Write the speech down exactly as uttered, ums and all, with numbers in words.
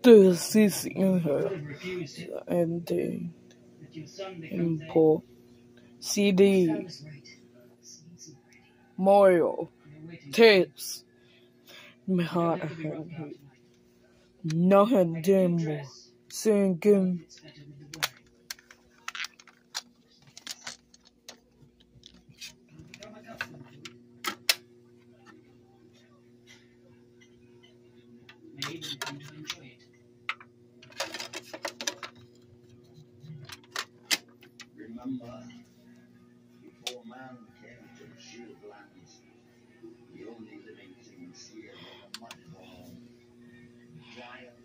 still seeing her, and then import C D, Mario, tapes, behind nothing demo, singing. Remember, before man came to the shield lands, the only living things here were the mud balls, giant